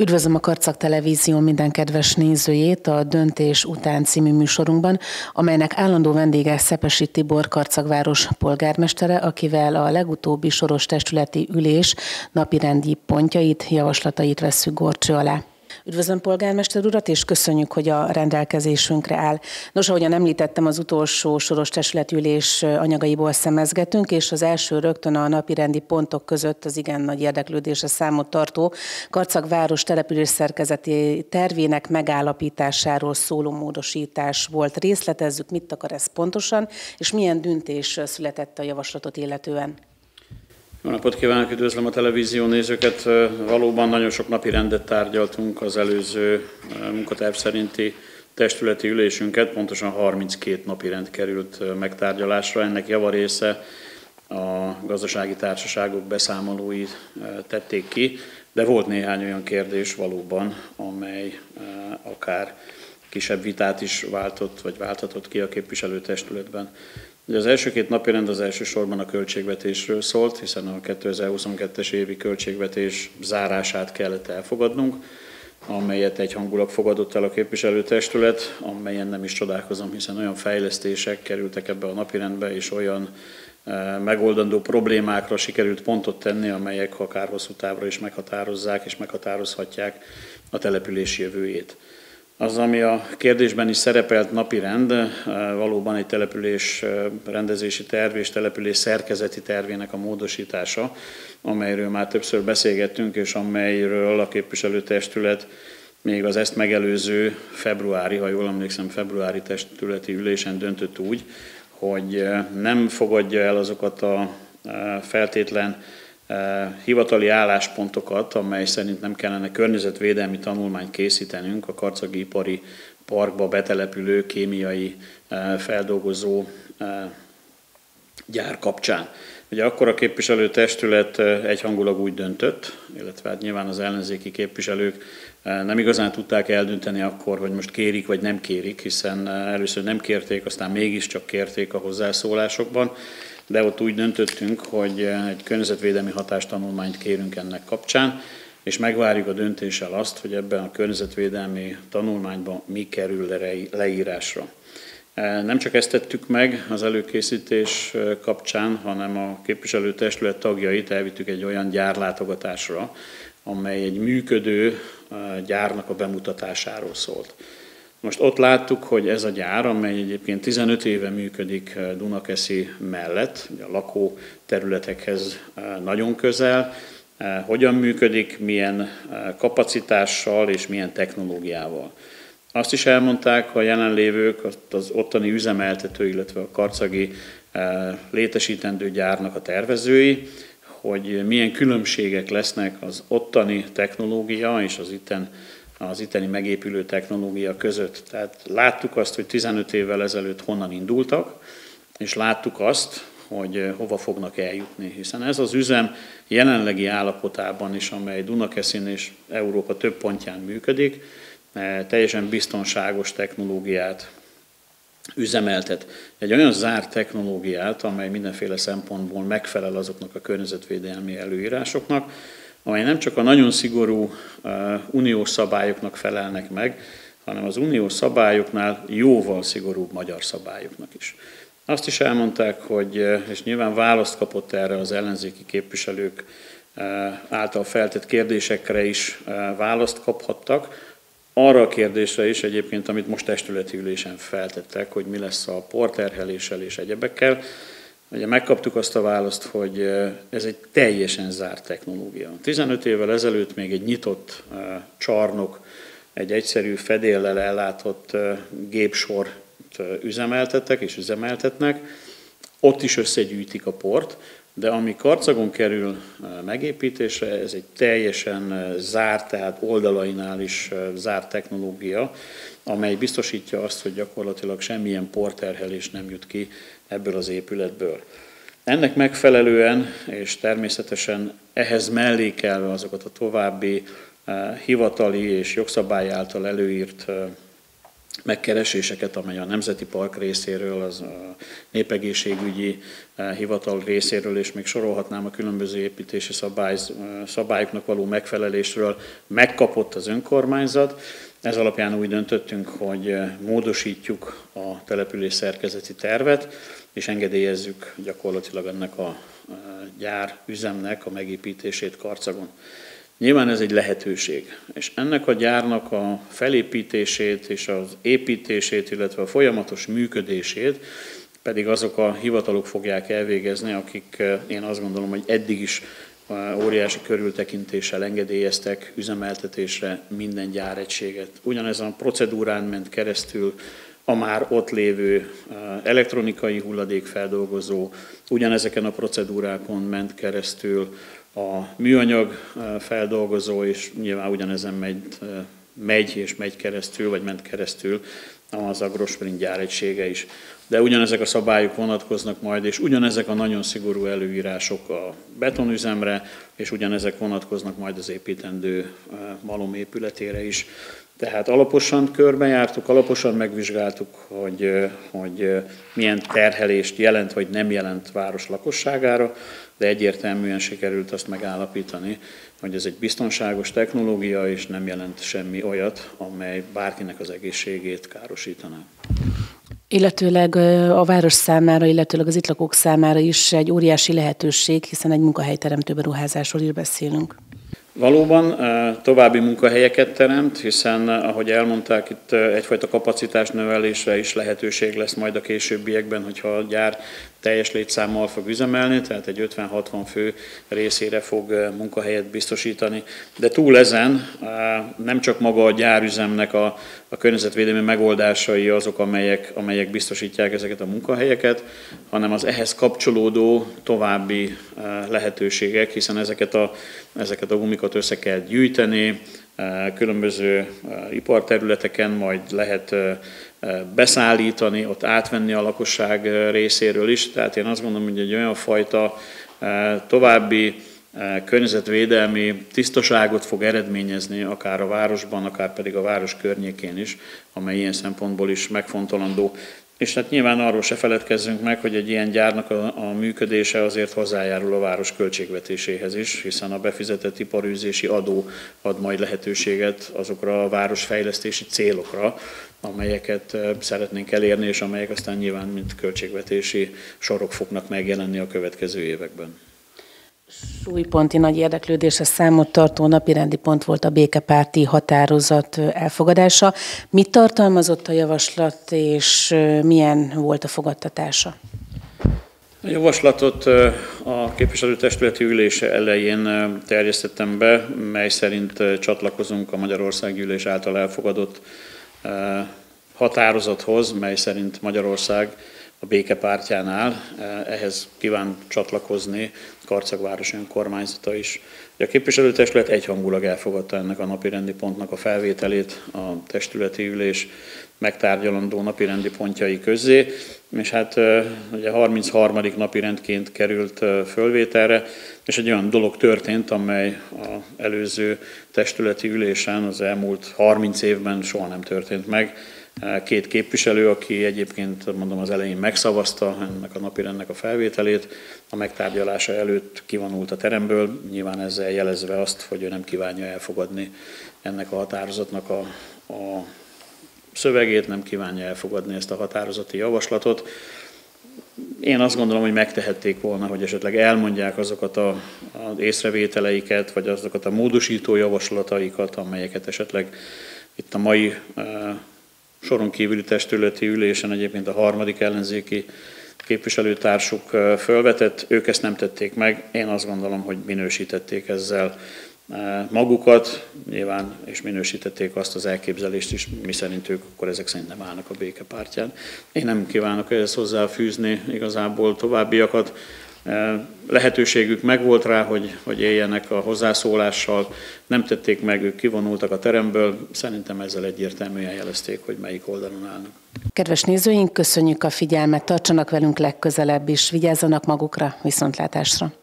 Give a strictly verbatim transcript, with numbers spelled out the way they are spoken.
Üdvözlöm a Karcag Televízió minden kedves nézőjét a Döntés után című műsorunkban, amelynek állandó vendége Szepesi Tibor Karcagváros polgármestere, akivel a legutóbbi soros testületi ülés napirendi pontjait, javaslatait vesszük górcső alá. Üdvözlöm polgármester urat, és köszönjük, hogy a rendelkezésünkre áll. Nos, ahogyan említettem, az utolsó soros testületi ülés anyagaiból szemezgetünk, és az első rögtön a napirendi pontok között az igen nagy érdeklődésre számot tartó Karcagváros település szerkezeti tervének megállapításáról szóló módosítás volt. Részletezzük, mit akar ez pontosan, és milyen döntés született a javaslatot illetően. Jó napot kívánok, üdvözlöm a televízió nézőket. Valóban nagyon sok napi rendet tárgyaltunk az előző munkaterv szerinti testületi ülésünket, pontosan harminckét napi rend került megtárgyalásra. Ennek javarésze a gazdasági társaságok beszámolói tették ki, de volt néhány olyan kérdés valóban, amely akár kisebb vitát is váltott, vagy válthatott ki a képviselőtestületben. Az első két napirend az elsősorban a költségvetésről szólt, hiszen a kétezer-huszonkettes évi költségvetés zárását kellett elfogadnunk, amelyet egyhangulag fogadott el a képviselőtestület, amelyen nem is csodálkozom, hiszen olyan fejlesztések kerültek ebbe a napirendbe, és olyan megoldandó problémákra sikerült pontot tenni, amelyek akár hosszú távra is meghatározzák és meghatározhatják a település jövőjét. Az, ami a kérdésben is szerepelt napirend, valóban egy település rendezési terv és település szerkezeti tervének a módosítása, amelyről már többször beszélgettünk, és amelyről a képviselőtestület még az ezt megelőző februári, ha jól emlékszem, februári testületi ülésen döntött úgy, hogy nem fogadja el azokat a feltétlen hivatali álláspontokat, amely szerint nem kellene környezetvédelmi tanulmányt készítenünk a karcagi ipari parkba betelepülő kémiai feldolgozó gyár kapcsán. Ugye akkor a képviselőtestület egyhangulag úgy döntött, illetve hát nyilván az ellenzéki képviselők nem igazán tudták eldönteni akkor, hogy most kérik vagy nem kérik, hiszen először nem kérték, aztán mégiscsak kérték a hozzászólásokban, de ott úgy döntöttünk, hogy egy környezetvédelmi hatástanulmányt kérünk ennek kapcsán, és megvárjuk a döntéssel azt, hogy ebben a környezetvédelmi tanulmányban mi kerül leírásra. Nem csak ezt tettük meg az előkészítés kapcsán, hanem a képviselőtestület tagjait elvittük egy olyan gyárlátogatásra, amely egy működő gyárnak a bemutatásáról szólt. Most ott láttuk, hogy ez a gyár, amely egyébként tizenöt éve működik Dunakeszi mellett, a lakóterületekhez nagyon közel, hogyan működik, milyen kapacitással és milyen technológiával. Azt is elmondták a jelenlévők, az ottani üzemeltető, illetve a karcagi létesítendő gyárnak a tervezői, hogy milyen különbségek lesznek az ottani technológia és az itten az itteni megépülő technológia között. Tehát láttuk azt, hogy tizenöt évvel ezelőtt honnan indultak, és láttuk azt, hogy hova fognak eljutni, hiszen ez az üzem jelenlegi állapotában is, amely Dunakeszin és Európa több pontján működik, teljesen biztonságos technológiát üzemeltet. Egy olyan zárt technológiát, amely mindenféle szempontból megfelel azoknak a környezetvédelmi előírásoknak, amely nem csak a nagyon szigorú uh, uniós szabályoknak felelnek meg, hanem az uniós szabályoknál jóval szigorúbb magyar szabályoknak is. Azt is elmondták, hogy, és nyilván választ kapott erre az ellenzéki képviselők uh, által feltett kérdésekre is uh, választ kaphattak, arra a kérdésre is egyébként, amit most testületi ülésen feltettek, hogy mi lesz a porterheléssel és egyebekkel. Ugye megkaptuk azt a választ, hogy ez egy teljesen zárt technológia. tizenöt évvel ezelőtt még egy nyitott csarnok, egy egyszerű fedéllel ellátott gépsort üzemeltettek és üzemeltetnek. Ott is összegyűjtik a port, de ami Karcagon kerül megépítésre, ez egy teljesen zárt, tehát oldalainál is zárt technológia, amely biztosítja azt, hogy gyakorlatilag semmilyen porterhelés nem jut ki ebből az épületből. Ennek megfelelően, és természetesen ehhez mellékelve azokat a további hivatali és jogszabály által előírt megkereséseket, amely a Nemzeti Park részéről, az a Népegészségügyi Hivatal részéről, és még sorolhatnám a különböző építési szabály, szabályoknak való megfelelésről megkapott az önkormányzat. Ez alapján úgy döntöttünk, hogy módosítjuk a település szerkezeti tervet, és engedélyezzük gyakorlatilag ennek a gyárüzemnek a megépítését Karcagon. Nyilván ez egy lehetőség, és ennek a gyárnak a felépítését és az építését, illetve a folyamatos működését pedig azok a hivatalok fogják elvégezni, akik én azt gondolom, hogy eddig is óriási körültekintéssel engedélyeztek üzemeltetésre minden gyáregységet. Ugyanezen a procedúrán ment keresztül a már ott lévő elektronikai hulladékfeldolgozó, ugyanezeken a procedúrákon ment keresztül a műanyag feldolgozó, és nyilván ugyanezen megy, megy és megy keresztül, vagy ment keresztül az Agrosprint gyáregysége is. De ugyanezek a szabályok vonatkoznak majd, és ugyanezek a nagyon szigorú előírások a betonüzemre, és ugyanezek vonatkoznak majd az építendő malom épületére is. Tehát alaposan körbejártuk, alaposan megvizsgáltuk, hogy, hogy milyen terhelést jelent, vagy nem jelent város lakosságára, de egyértelműen sikerült azt megállapítani, hogy ez egy biztonságos technológia, és nem jelent semmi olyat, amely bárkinek az egészségét károsítaná. Illetőleg a város számára, illetőleg az itt lakók számára is egy óriási lehetőség, hiszen egy munkahelyteremtő beruházásról is beszélünk. Valóban további munkahelyeket teremt, hiszen, ahogy elmondták, itt egyfajta kapacitásnövelésre is lehetőség lesz majd a későbbiekben, hogyha a gyár teljes létszámmal fog üzemelni, tehát egy ötven-hatvan fő részére fog munkahelyet biztosítani. De túl ezen nem csak maga a gyárüzemnek a, a környezetvédelmi megoldásai azok, amelyek, amelyek biztosítják ezeket a munkahelyeket, hanem az ehhez kapcsolódó további lehetőségek, hiszen ezeket a, ezeket a gumikat össze kell gyűjteni, különböző iparterületeken majd lehet beszállítani, ott átvenni a lakosság részéről is. Tehát én azt gondolom, hogy egy olyan fajta további környezetvédelmi tisztaságot fog eredményezni, akár a városban, akár pedig a város környékén is, amely ilyen szempontból is megfontolandó. És hát nyilván arról se feledkezzünk meg, hogy egy ilyen gyárnak a, a működése azért hozzájárul a város költségvetéséhez is, hiszen a befizetett iparűzési adó ad majd lehetőséget azokra a városfejlesztési célokra, amelyeket szeretnénk elérni, és amelyek aztán nyilván mint költségvetési sorok fognak megjelenni a következő években. Súlyponti nagy érdeklődésre számot tartó napirendi pont volt a békepárti határozat elfogadása. Mit tartalmazott a javaslat, és milyen volt a fogadtatása? A javaslatot a képviselőtestületi ülése elején terjesztettem be, mely szerint csatlakozunk a Magyarországgyűlés által elfogadott határozathoz, mely szerint Magyarország a békepártján áll, ehhez kíván csatlakozni Karcag város önkormányzata is. A képviselőtestület egyhangulag elfogadta ennek a napirendi pontnak a felvételét a testületi ülés megtárgyalandó napirendi pontjai közé, és hát ugye harmincharmadik napirendként került fölvételre, és egy olyan dolog történt, amely az előző testületi ülésen az elmúlt harminc évben soha nem történt meg. Két képviselő, aki egyébként mondom az elején megszavazta ennek a napirendnek a felvételét, a megtárgyalása előtt kivonult a teremből, nyilván ezzel jelezve azt, hogy ő nem kívánja elfogadni ennek a határozatnak a, a szövegét, nem kívánja elfogadni ezt a határozati javaslatot. Én azt gondolom, hogy megtehették volna, hogy esetleg elmondják azokat a, az észrevételeiket, vagy azokat a módosító javaslataikat, amelyeket esetleg itt a mai soron kívüli testületi ülésen egyébként a harmadik ellenzéki képviselőtársuk fölvetett, ők ezt nem tették meg. Én azt gondolom, hogy minősítették ezzel magukat, nyilván, és minősítették azt az elképzelést is, miszerint ők akkor ezek szerint nem állnak a békepártján. Én nem kívánok ehhez hozzáfűzni igazából továbbiakat. Lehetőségük megvolt rá, hogy, hogy éljenek a hozzászólással, nem tették meg, ők kivonultak a teremből, szerintem ezzel egyértelműen jelezték, hogy melyik oldalon állnak. Kedves nézőink, köszönjük a figyelmet, tartsanak velünk legközelebb is, vigyázzanak magukra, viszontlátásra!